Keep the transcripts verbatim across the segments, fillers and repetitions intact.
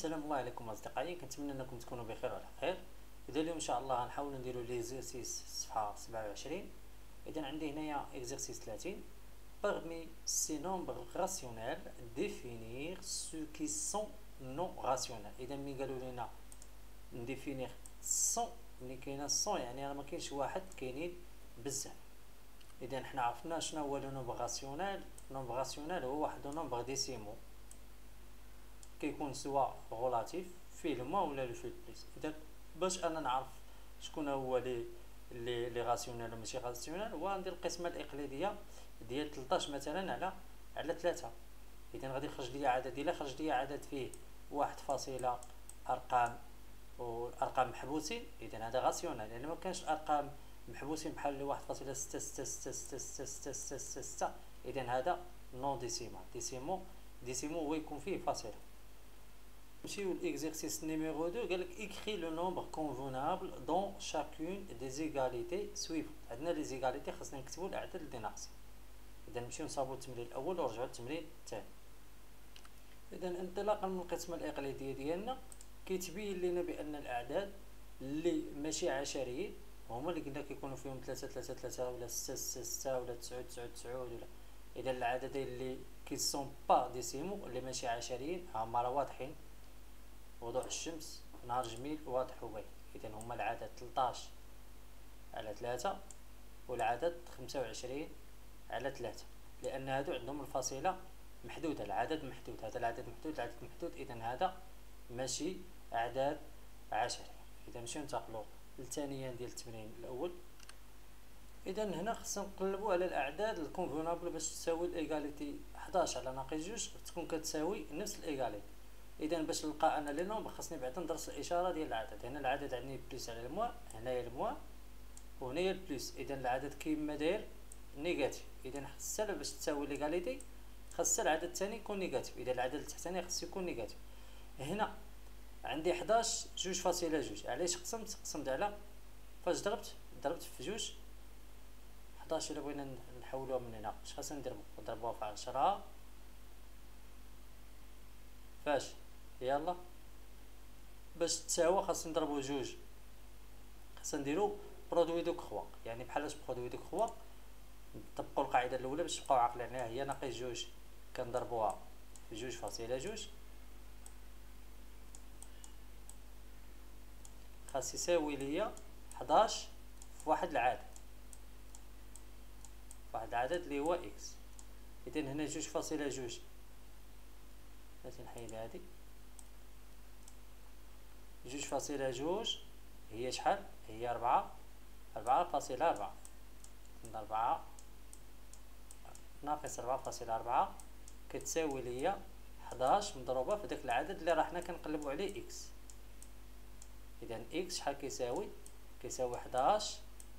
السلام الله عليكم اصدقائي، كنتمنى انكم تكونوا بخير وعلى خير. اذا اليوم ان شاء الله غنحاولوا نديروا ليزيرسيس صفحه سبعة وعشرين. اذا عندي هنايا اكزرسيس ثلاثين. Parmi ces nombres rationnels, définir ceux qui sont non rationnels. اذا ملي قالوا لنا نديفينير صون، ملي كاينه صون يعني راه ما كاينش واحد، كاينين بزاف. اذا حنا عرفنا شنو هو لو نومبر راسيونيل. نومبر راسيونيل هو واحد نومبر ديسيمو كيكون سواء غولاتيف فيه الموا ولا لو فيه بليس. اذا باش انا نعرف شكون هو لي لي لي راسيونيل وماشي راسيونيل، هو ندير القسمه الاقليديه ديال ثلاثطاش مثلا على على ثلاثة. اذا غادي يخرج لي عدد، الا خرج لي عدد فيه واحد فاصلة ارقام والارقام محبوسين، اذا هذا راسيونيل. لان ما كانش ارقام محبوسين بحال واحد فاصلة ستة ستة ستة ستة ستة ستة ستة ستة، اذا هذا نون ديسيمال. ديسيمو ديسيمو هو يكون فيه فاصله. نمشيو l'exercice numéro deux. قالك écris le nombre convenable dans chacune des égalités suivantes. عندنا لي زيغاليتي خاصنا نكتبوا الاعداد اللي ناقصين. اذا نمشيو نصاوبوا التمرين الاول ونرجعوا للتمرين الثاني. اذا انطلاقا من القسمه الاقليديه ديالنا كيتبين لنا بان الاعداد اللي ماشي عشريين هما اللي قلنا كيكونوا فيهم ثلاثة ثلاثة ثلاثة ولا ستة ستة ستة ولا تسعة تسعة تسعة ولا. اذا العددين اللي كي سون با ديسيمو اللي ماشي عشريين هما راه واضحين، وضوح الشمس، نهار جميل واضح وباين. اذا هما العدد ثلاثطاش على ثلاثة والعدد خمسة وعشرين على ثلاثة، لان هادو عندهم الفاصله محدوده، العدد محدود، هذا العدد محدود، العدد محدود، اذا هذا ماشي اعداد عشريه. اذا نمشيو ننتقلوا للثانيه ديال التمرين الاول. اذا هنا خصنا نقلبوا على الاعداد الكونفونابل باش تساوي الايغاليتي حداش على ناقص جوج تكون كتساوي نفس الايغاليتي. اذا باش نلقى انا لي نومبر خصني بعدا ندرس الاشاره ديال العدد. هنا العدد عندي بليس على الموا، هنايا الموا وهنايا البليس، اذا العدد كيما داير نيجاتيف. اذا خاصها باش تساوي ليغاليتي خاصها العدد الثاني يكون نيجاتيف، اذا العدد التحتاني خاصو يكون نيجاتيف. هنا عندي حداش جوج فاصلة جوج، علاش قسمت؟ قسمت على فاش ضربت ضربت في جوج حداش. الا بغينا نحولوها من هنا اش خاصنا نديرو؟ نضربوها في عشرة فاش يلا باش تساوى خاصنا نضربو جوج، خاصنا نديرو برودوي دو كخوا، يعني بحالاش برودوي دو كخوا نطبقوا القاعده الاولى باش تبقاو عاقلين عليها، هي ناقص جوج كنضربوها في جوج فاصلة جوج خاص يساوي ليا حداش في واحد العدد، واحد العدد اللي هو اكس. اذا هنا جوج فاصلة جوج بغيت نحيد هادي، جوج فاصلة جوج هي شحال؟ هي ربعة، ربعة فاصلة ربعة، ربعة ناقص ربعة فاصلة ربعة كتساوي ليا حداش مضروبة في داك العدد اللي راه حنا كنقلبو عليه اكس. اذا اكس شحال كيساوي؟ كيساوي حداش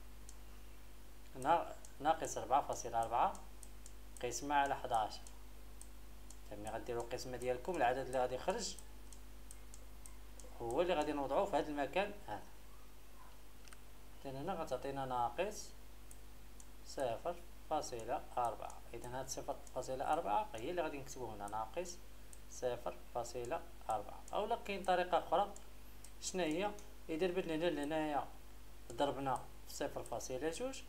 ناقص ربعة فاصلة ربعة قسمة على حداش. ملي غديرو القسمة ديالكم العدد اللي غادي يخرج هو اللي غادي نوضعوه في هذا المكان هذا. اذا هنا غتعطينا ناقص صفر فاصلة أربعة. اذا هاد صفر فاصلة أربعة هي اللي غادي نكتبو هنا، ناقص صفر فاصلة أربعة. اولا كاين طريقة اخرى شنو هي؟ اذا درنا هنا لهنايا ضربنا في صفر فاصلة جوج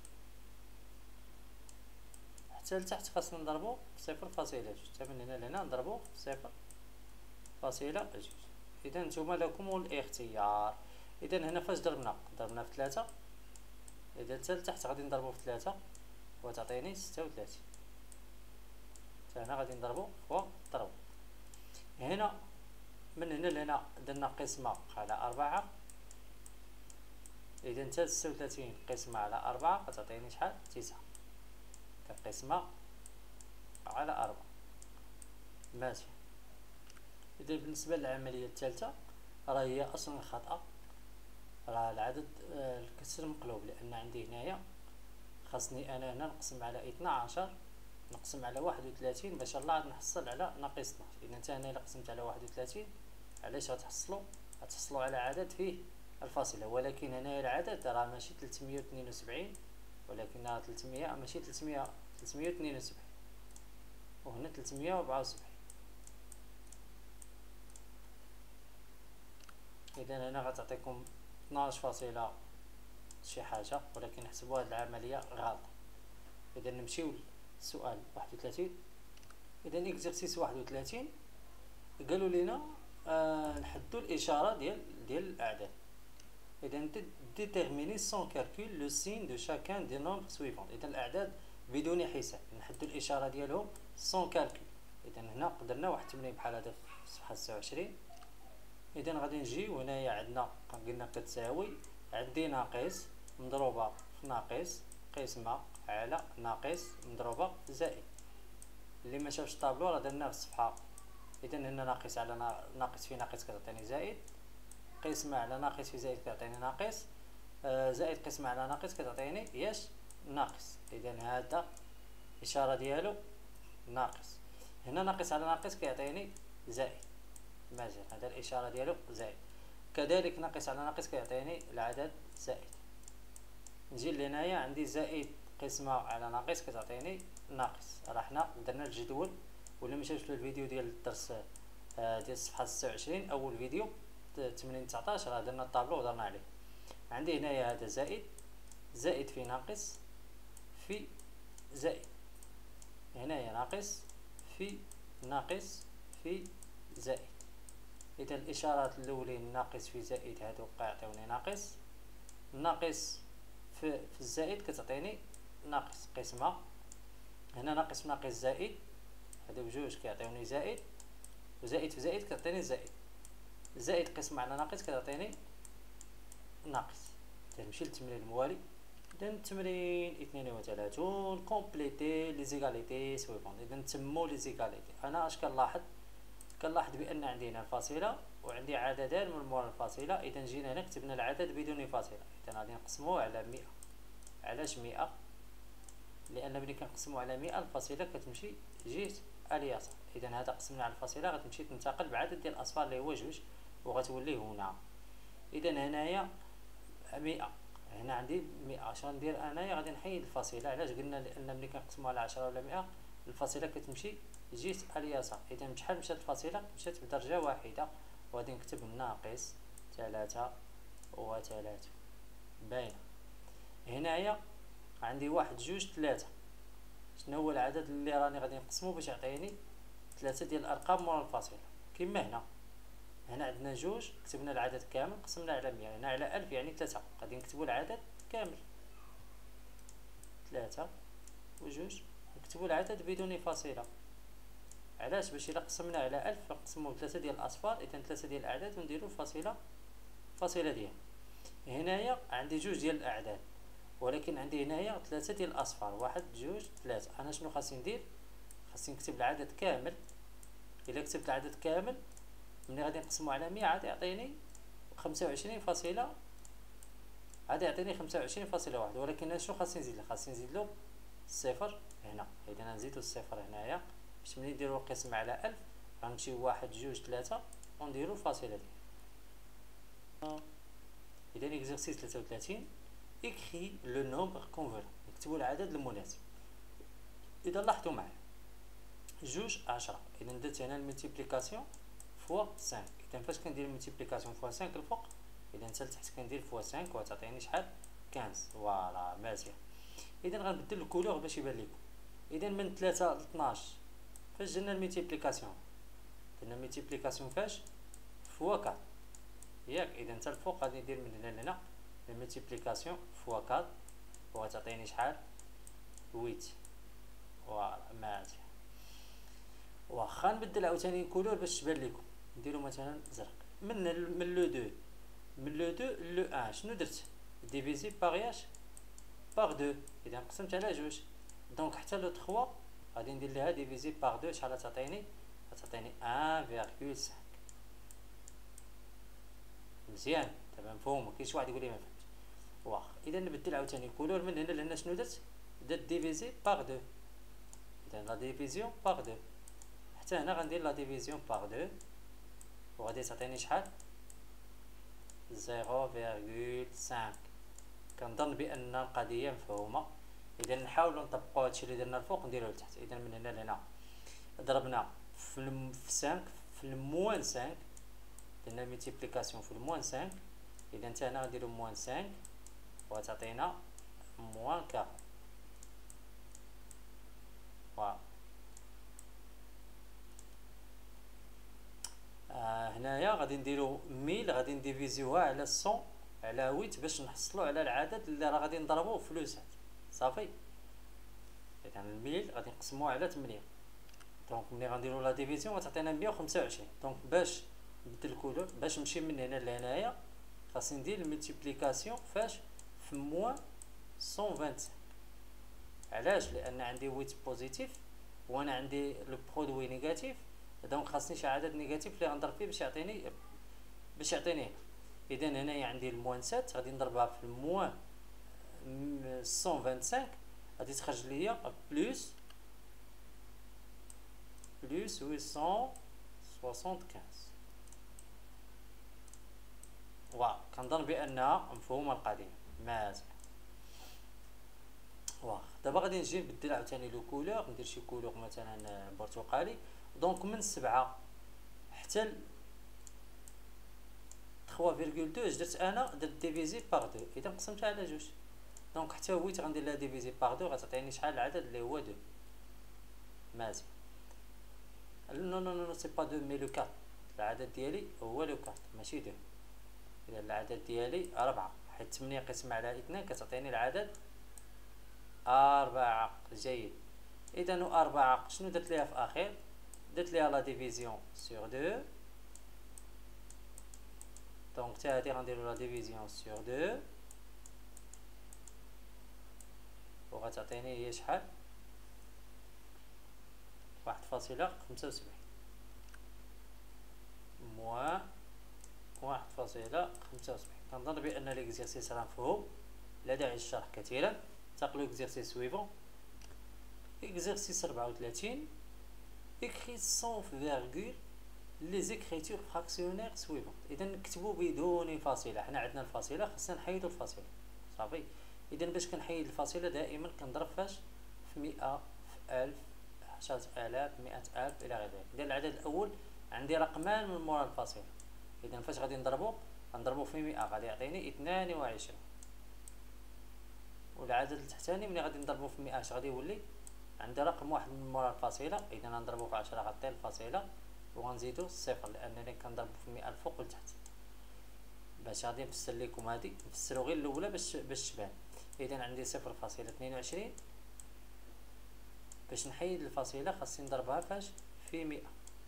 حتى لتحت خاصنا نضربو في صفر فاصلة جوج، حتى من هنا لهنا نضربو في صفر فاصلة جوج. اذا نتوما لكم الاختيار. اذا هنا فاش ضربنا ضربنا في ثلاثة، اذا حتى لتحت غادي نضربو في ثلاثة وتعطيني ستة وثلاثين، حتى هنا غادي نضربو وضربو. هنا من هنا لهنا درنا قسمة على أربعة، اذا حتى ستة وثلاثين قسمة على أربعة غتعطيني شحال؟ تسعة. كقسمة على أربعة ماشي. إذا بالنسبة للعملية الثالثة راه هي أصلا خطأ، راه العدد الكسر مقلوب، لأن عندي هنايا خاصني أنا هنا نقسم على اثنا عشر نقسم على واحد وثلاثين باش الله عاد نحصل على ناقص اثناش. إذا نتا هنا إلا قسمت على واحد وثلاثين علاش غتحصلوا؟ غتحصلوا على عدد فيه الفاصلة، ولكن هنايا العدد راه ماشي ثلاثمية واثنين وسبعين ولكن راه ثلاثمية ماشي ثلاثمية ثلاثمية واثنين وسبعين، وهنا ثلاثمية وأربعة وسبعين. اذا هنا غتعطيكم اثناش فاصلة شي حاجه، ولكن حسبوا هذه العمليه غلطه. اذا نمشيو للسؤال واحد وثلاثين. اذا اكزرسيس واحد وثلاثين قالوا لنا آه نحدوا الاشاره ديال ديال الاعداد. اذا déterminer sans calcul le signe de chacun des nombres suivants. اذا الاعداد بدون حساب نحدوا الاشاره ديالهم sans calcul. اذا هنا قدرنا واحد التمرين بحال هذا في صفحه تسعة وعشرين. اذا غادي نجيو هنايا عندنا قلنا كتساوي، عندي ناقص مضروبه في ناقص قسمه على ناقص مضروبه زائد. اللي ما شافش الطابلو راه درناه في الصفحه. اذا هنا ناقص على ناقص في ناقص كتعطيني زائد، قسمه على ناقص في زائد كتعطيني ناقص، آه زائد قسمه على ناقص كتعطيني ياش ناقص. اذا هذا الاشاره ديالو ناقص. هنا ناقص على ناقص كيعطيني زائد، مازال هذا الاشاره ديالو زائد. كذلك ناقص على ناقص كيعطيني العدد زائد. نجي لهنايا عندي زائد قسمه على ناقص كتعطيني ناقص. راه حنا درنا الجدول، ولا ما شافتش الفيديو ديال الدرس آه ديال الصفحه تسعة وعشرين اول فيديو ثمانين تسعطاش راه درنا الطابلو ودرنا عليه. عندي هنايا هذا زائد، زائد في ناقص في زائد، هنايا ناقص في ناقص في زائد. اذا الاشارات الاولين ناقص في زائد هادو كيعطيوني ناقص، ناقص في, في الزائد كتعطيني ناقص قسمه، هنا ناقص في ناقص زائد هادو بجوج كيعطيوني زائد، وزائد في زائد كتعطيني زائد، زائد قسمه على ناقص كتعطيني ناقص. نمشي للتمرين الموالي. اذا التمرين اثنين وثلاثين كومبليتي لي زيغاليتي سويفون. اذا نتموا لي زيغاليتي. انا اش كنلاحظ؟ كنلاحظ بان عندي هنا الفاصله وعندي عددان من مورا الفاصله. اذا جينا هنا كتبنا العدد بدون فاصله، اذا غادي نقسموه على مئة. علاش مئة؟ لان ملي كنقسموا على مئة الفاصله كتمشي جهه اليسار. اذا هذا قسمنا على الفاصله غتمشي تنتقل بعدد ديال الاصفار اللي هو جوج وغتولي هنا. اذا هنايا مئة، هنا عندي مئة. اش غندير انايا؟ غادي نحيد الفاصله. علاش؟ قلنا لان ملي كنقسموا على عشرة ولا مئة الفاصله كتمشي جهه اليسار. اذا شحال مشات الفاصله؟ مشات بدرجه واحده، وغادي نكتب ناقص ثلاثة وثلاثون. باينه. هنايا عندي واحد جوج ثلاثة. شنو هو العدد اللي راني غادي نقسمو باش يعطيني ثلاثة ديال الارقام مورا الفاصله؟ كما هنا هنا عندنا جوج كتبنا العدد كامل قسمنا على مئة. هنا على ألف يعني ثلاثة، غادي نكتبوا العدد كامل ثلاثة وجوج، نكتبوا العدد بدون فاصله. علاش؟ باش الا قسمنا على ألف نقسموا ثلاثة ديال الاصفار، اذا ثلاثة ديال الاعداد ونديروا الفاصله فاصله ديال. هنايا عندي جوج ديال الاعداد، ولكن عندي هنايا ثلاثة ديال الاصفار، واحد جوج ثلاثة. انا شنو خاصني ندير؟ خاصني نكتب العدد كامل. الا كتبت العدد كامل ملي غادي نقسموا على مئة غادي يعطيني خمسة وعشرين فاصله، غادي يعطيني خمسة وعشرين فاصله واحد. ولكن انا شنو خاصني نزيد له؟ خاصني نزيد له الصفر هنا. اذا نزيدو الصفر هنايا باش ملي نديرو القسمه على ألف غنمشيو واحد جوج ثلاثة ونديرو الفاصله ديال. اذا اكزرسيس ثلاثة وثلاثين اكري لو نومبر كونفولون، نكتبوا العدد المناسب. اذا لاحظوا معايا جوج عشرة، اذا درت هنا الملتيبليكاسيون فوا خمسة. اذا فاش كندير الملتيبليكاسيون فوا خمسة الفوق، اذا حتى لتحت كندير فوا خمسة وتعطيني شحال؟ خمسطاش. فوالا مزيان. اذا غنبدل الكولور باش يبان لكم. اذا من ثلاثة ل اثناش فاش درنا الملتيبليكاسيون؟ درنا الملتيبليكاسيون فاش؟ فوا أربعة ياك. اذا حتى الفوق غادي ندير من هنا لهنا الملتيبليكاسيون فوا أربعة وغتعطيني شحال؟ ثمانية. فوالا مزيان. واخا نبدل عاوتاني الكولور باش تبان لكم، نديرو مثلا زرق. من من لو دو من لو دو لو واحد شنو درت؟ ديفيزي باغ ياش؟ باغ دو. اذا قسمت على جوج، دونك حتى لو ثلاثة غادي ندير لها ديفيزي باغ دو. شحال تعطيني؟ تعطيني واحد فاصلة خمسة. مزيان دابا مفهوم، مكاينش واحد يقول لي ما فهمتش. واخا اذا نبدل عاوتاني الكولور من هنا لهنا. شنو درت؟ درت ديفيزي باغ دو. اذا لا ديفيزيون باغ دو، حتى هنا غندير لا ديفيزيون باغ دو وغادي تعطيني شحال؟ صفر فاصلة خمسة. كنظن بان القضيه مفهومه. اذا نحاولوا نطبقوا هادشي اللي درنا الفوق نديروه لتحت. اذا من هنا لهنا ضربنا في خمسة في الموان خمسة درنا ملتيبليكاسيون في الموان خمسة، اذا حتى هنا غنديرو موان خمسة وغتعطينا موان أربعين. فوالا آه هنايا غادي نديرو ميل، غادي نديفيزيوها على مية على ثمانية باش نحصلو على العدد اللي راه غادي نضربوه في فلوسات. صافي، اذا الميل غادي نقسموه على ثمانية، دونك ملي غنديرو لا ديفيزيون غتعطينا مية وخمسة وعشرين. دونك باش نبدل الكولور، باش نمشي من هنا لهنايا خاصني ندير الملتيبليكاسيون فاش في موان مية وخمسة وعشرين. علاش؟ لان عندي ثمانية بوزيتيف وانا عندي لو برودوي نيجاتيف، دونك خاصني شي عدد نيجاتيف اللي غنضرب فيه باش يعطيني باش يعطيني اذا هنايا عندي الموان سبعة غادي نضربها في الموان مية وخمسة وعشرين غادي تخرج ليا بلس بلس ثمانمائة وخمسة وستين. واو، كنظن بانها مفهومه القضيه مزيان. واخ دابا غادي نجي نبدل عاوتاني لو كولور، ندير شي كولور مثلا برتقالي. دونك من سبعة حتى ل ثلاثة فاصلة اثنين درت انا درت ديفيزي باغ اثنين، اذا قسمتها على جوج دونك حتى ثمانية غندير لها ديفيزي باغ اثنين غتعطيني شحال العدد اللي هو اثنين. مزيان. نو نو نو سي با اثنين مي لو أربعة، العدد ديالي هو لو أربعة ماشي اثنين. اذا العدد ديالي أربعة، حيت ثمانية قسمة على اثنين كتعطيني العدد أربعة. جيد. اذا أربعة شنو درت ليها في اخر؟ درت ليها لا ديفيزيون سور اثنين، دونك حتى هادي غنديرو لا ديفيزيون سور اثنين وغتعطيني هي شحال؟ واحد فاصلة خمسة وسبعين موان واحد فاصلة خمسة وسبعين. كنظن بان ليكزيرسيس راه مفهوم، لا داعي للشرح كثيرا. انتقلوا ليكزيرسيس سويفون. اكزيرسيس أربعة وثلاثين. écrit sans virgule les écritures fractionnaires suivantes. اذا نكتبوا بدون فاصله، حنا عندنا الفاصله خصنا نحيدوا الفاصله. صافي، اذا باش كنحيد الفاصله دائما كنضرب فاش في مئة في ألف عشرة آلاف مئة ألف الى غير ذلك. اذا العدد الاول عندي رقمان من مورا الفاصله، اذا فاش غادي نضربو غنضربو في مئة غادي يعطيني اثنان وعشرين، والعدد التحتاني ملي غادي نضربو في مئة اش غادي يولي؟ عندي رقم واحد من مورا الفاصله، اذا غنضربو في عشرة غطي الفاصله وغنزيدو الصفر لانني كنضربو في مئة الفوق والتحت. باش غادي نفسر لكم هادي، نفسرو غير الاولى باش باش تبان. اذا عندي صفر فاصلة اثنين وعشرين، باش نحيد الفاصله خاصني نضربها فاش في مئة.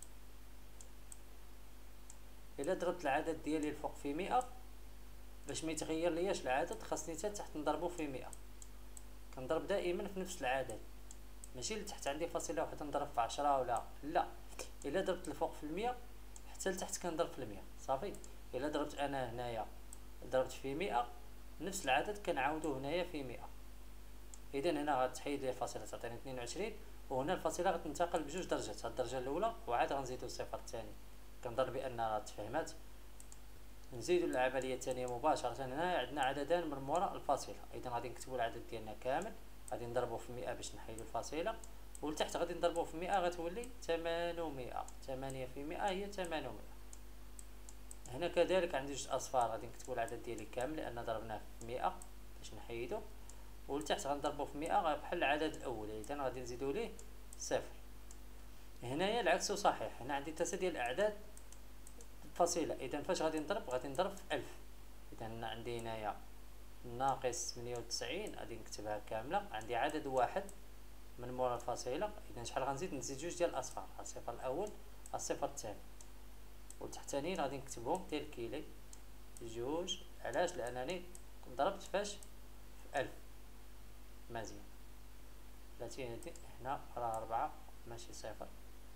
الا ضربت العدد ديالي الفوق في مئة باش ما يتغير لياش العدد خاصني حتى تحت نضربو في مئة. كنضرب دائما في نفس العدد، ماشي لتحت عندي فاصله واحده نضرب في عشرة ولا لا. الا ضربت الفوق في المية حتى لتحت كنضرب في المية. صافي، الا ضربت انا هنايا ضربت في مئة نفس العدد كنعاودو هنايا في مئة. اذا هنا غتحيد لي الفاصله تعطيني اثنين وعشرين، وهنا الفاصله غتنتقل بجوج درجات، هاد الدرجه الاولى وعاد غنزيدو الصفر الثاني. كنظن بان راه تفهمات. نزيدو العمليه الثانيه مباشره. هنا عندنا عددان من موراء الفاصله، اذا غادي نكتبو العدد ديالنا كامل، غادي نضربو في مئة باش نحيدو الفاصله، ولتحت غادي نضربو في مئة غتولي ثمانمائة. ثمانية في مئة هي ثمانمائة. هنا كذلك عندي جوج اصفار، غادي نكتبو العدد ديالي كامل لان ضربناه في مئة باش نحيدو، ولتحت غنضربو في مئة بحال العدد الاول، اذا غادي نزيدو ليه صفر. هنايا العكس صحيح، هنا عندي ثلاثه ديال الاعداد فاصله، اذا فاش غادي نضرب غادي نضرب في ألف. اذا عندي هنايا ناقص ثمانية وتسعين غادي نكتبها كامله، عندي عدد واحد من مورا الفاصله، اذا شحال غنزيد؟ نزيد جوج ديال الاصفار، الصفر الاول الصفر الثاني، والتحتانيين غادي نكتبهم تيركيلي جوج. علاش؟ لانني ضربت فاش في ألف. مزيان. ثلاثين هنا راه أربعة ماشي صفر.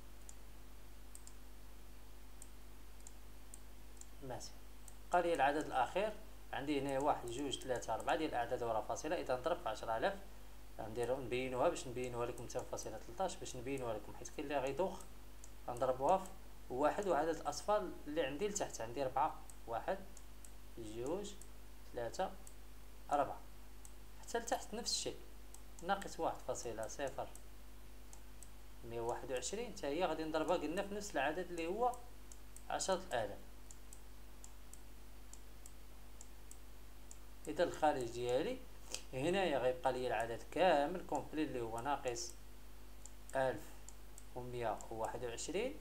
مزيان. قال لي العدد الاخير عندي هنا واحد جوج ثلاثة أربعة ديال الاعداد ورا فاصله، اذا نضرب في عشرة آلاف غنديرو نبينوها باش نبينوها لكم حتى فاصله ثلاثطاش باش نبينوها لكم، حيت كاين اللي غيدوخ. غنضربوها في واحد وعدد الاصفار اللي عندي لتحت، عندي أربعة، واحد جوج ثلاثة أربعة، حتى لتحت نفس الشيء ناقص واحد فاصلة صفر مية وواحد وعشرين، حتى هي غادي نضربها قلنا في نفس العدد اللي هو عشرة آلاف. اذا الخارج ديالي هنايا غيبقى لي العدد كامل كومبلي اللي هو ناقص ألف ومية وواحد وعشرين،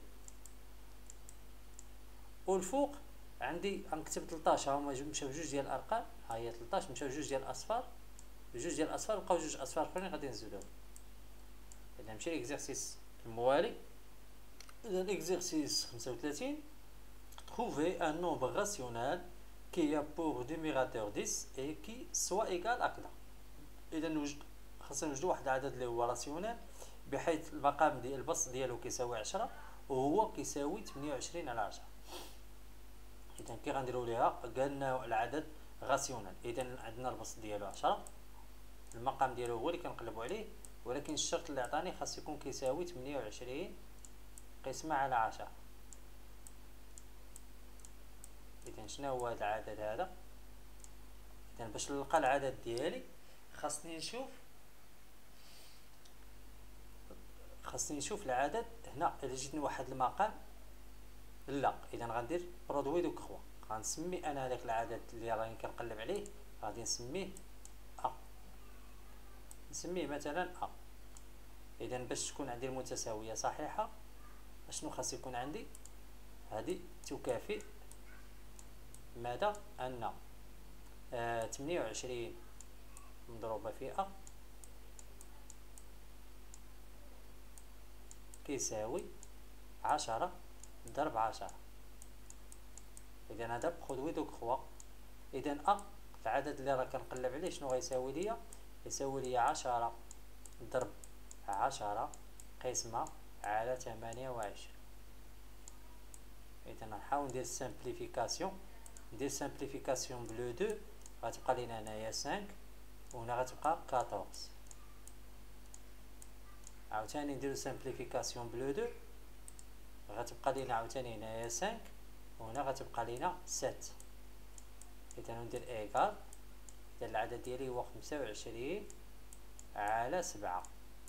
والفوق عندي غنكتب تلطاش. ها هما مشاو جوج ديال الارقام، ها هي تلطاش، مشاو جوج ديال الاصفار، جوج ديال الاصفار بقاو جوج اصفار اخرين غادي نزيدوهم. اذا نمشي ليكزارسيس الموالي. اذا ليكزارسيس خمسة وثلاثين، trouver un nombre rationnel qui a pour numérateur dix et qui soit égal à كذا. اذا نوجد خاصنا نوجدوا واحد العدد اللي هو راسيونيل بحيث المقام ديال البسط ديالو كيساوي عشرة وهو كيساوي ثمانية وعشرين على عشرة. اذا كي غنديروا ليها قالنا العدد راسيونيل، اذا عندنا البسط ديالو عشرة، المقام ديالو هو اللي كنقلبوا عليه، ولكن الشرط اللي عطاني خاص يكون كيساوي ثمانية وعشرين قسمة على عشرة. اذا شنو هو هذا العدد هذا؟ اذا باش نلقى العدد ديالي خاصني نشوف خاصني نشوف العدد هنا. اذا جيتني واحد المقام لا، اذا غندير برودوي دو كخوا، غنسمي انا هذاك العدد اللي راني كنقلب عليه غادي نسميه ا، نسميه مثلا ا. اذا باش تكون عندي المتساويه صحيحه اشنو خاص يكون عندي؟ هذه تكافئ ماذا؟ ان آه ثمانية وعشرين مضروبه في ا كيساوي عشرة ضرب عشرة. اذا هذا برودوي دو كخوا. اذا ا العدد اللي راه كنقلب عليه شنو غيساوي ليا؟ يساوي ليا عشرة ضرب عشرة قسمة على ثمانية وعشرين. اذا نحاول ندير سامبليفيكاسيون، ندير سامبليفيكاسيون بلو دو غتبقى لينا هنايا خمسة وهنا غتبقى أربعطاش. عاوتاني نديرو سامبليفيكاسيون بلو دو غتبقى لينا عاوتاني هنايا خمسة وهنا غتبقى لينا سبعة. اذا ندير ايكال، اذا العدد ديالي هو خمسة وعشرين على سبعة.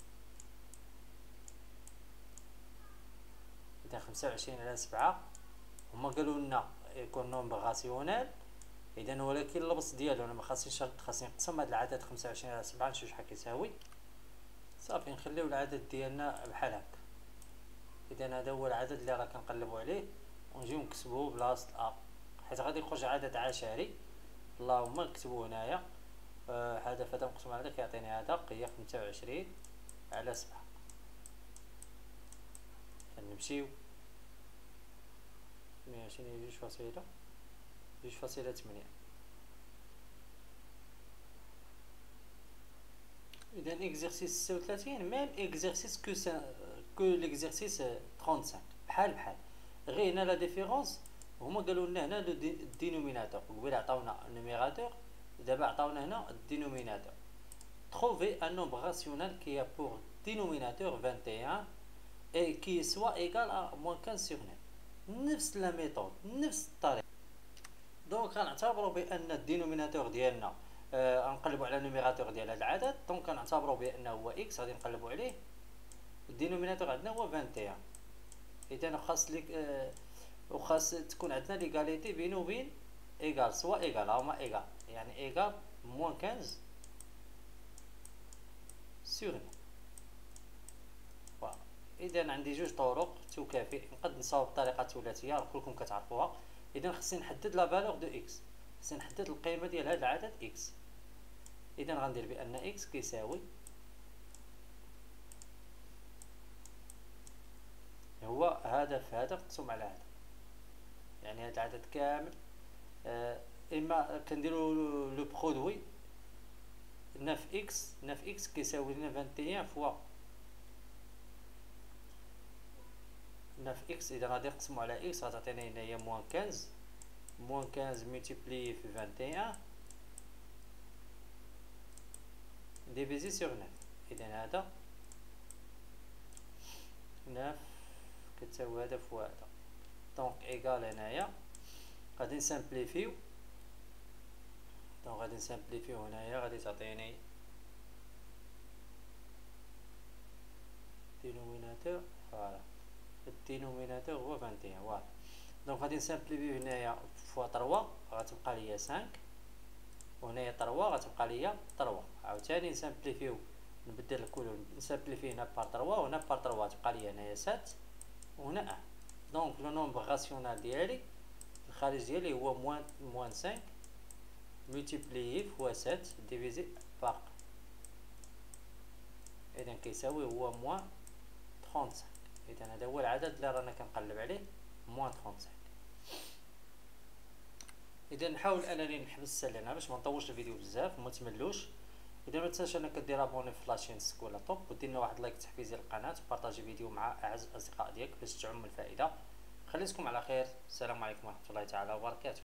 اذا خمسة وعشرين على سبعة هما قالوا لنا يكون نومبر راسيونيل، اذا ولكن البسط ديالو انا ما خاصنيش شرط، خاصني نقسم هذا العدد خمسة وعشرين على سبعة نشوف شحال كيساوي. صافي نخليو العدد ديالنا بحال هكا. اذا هذا هو العدد اللي راه كنقلبوا عليه ونجيو نكتبوه بلاصه ا، حيت غادي يخرج عدد عشري. اللهم نكتبوه هنايا آه هذا فهذا مقسوم على هذا كيعطيني هذا هي خمسة وعشرين على سبعة. نمشيو ثمانية وعشرين جوج فاصلة جوج فاصلة ثمانية. اذا اكزرسيس ستة وثلاثين ميم اكزرسيس كو كو ليكزرسيس خمسة وثلاثين بحال بحال، غير هنا لا ديفيرونس هما قالوا لنا هنا لو دينوميناتور، قبيله عطاونا النيميراتور دابا عطاونا هنا الدينوميناتور. trouver un nombre rationnel qui a pour dénominateur vingt et un et qui soit égal à moins quinze sur neuf. نفس لا ميثود نفس الطريقه. دونك غنعتبروا بان الدينوميناتور ديالنا آه غنقلبوا على النيميراتور ديال هذا العدد، دونك غنعتبروا بانه هو اكس غادي نقلبوا عليه. الدينوميناتور عندنا هو واحد وعشرين. اذا خاص ليك آه وخاص تكون عندنا ليغاليتي بينه وبين ايغال، سوا ايغال هما ايغال، يعني ايغال موان خمسة سور نوف. فوالا. اذا عندي جوج طرق تكافئ، نقد نصاوب بطريقه ثلاثيه كلكم كتعرفوها. اذا خصني نحدد لا فالور دو اكس، خصني نحدد القيمه ديال هذا العدد اكس. اذا غندير بان اكس كيساوي هو هذا في هذا مقسوم على هذا، يعني هذا العدد كامل آه اما كنديروا لو برودوي تسعة اكس تسعة اكس كيساوي لنا واحد وعشرين فوا تسعة اكس. اذا غادي نقسموا على اكس غتعطينا هنايا موان خمسة، موان خمسة ملتيبلي في واحد وعشرين ديفيزي سور تسعة. اذا هذا تسعة كتساوي هذا فوا هذا، دونك ايكال هنايا غادي نسامبليفيو. دونك غادي نسامبليفيو هنايا غادي تعطيني دينوميناتور، فوالا الدينوميناتور هو واحد وعشرين. فوالا دونك غادي نسامبليفيو هنايا فوا ثلاثة غتبقى ليا خمسة وهنايا تروا غتبقى ليا تروا. عاوتاني نسامبليفيو نبدل الكولون نسامبليفي هنا بار تروا وهنا بار تروا تبقى ليا هنايا سات وهنا واحد. دونك لو نومبر راسيونال ديالي الخارج ديالي هو موان موان خمسة ملتيبليي فوا سات ديفيزي بار. اذا كيساوي هو موان خمسة وثلاثين. اذا هذا هو العدد اللي رانا كنقلب عليه موان خمسة وثلاثين. اذا نحاول انني نحبس لنا باش ما نطولش الفيديو بزاف وما تملوش. اذا ما تنساش انك دير ابوني في لاشين سكولا توب ودير لنا واحد لايك تحفيزي للقناه وبارطاجي فيديو مع اعز الاصدقاء ديالك باش تعم الفائده. خليكم على خير. السلام عليكم ورحمه الله تعالى وبركاته.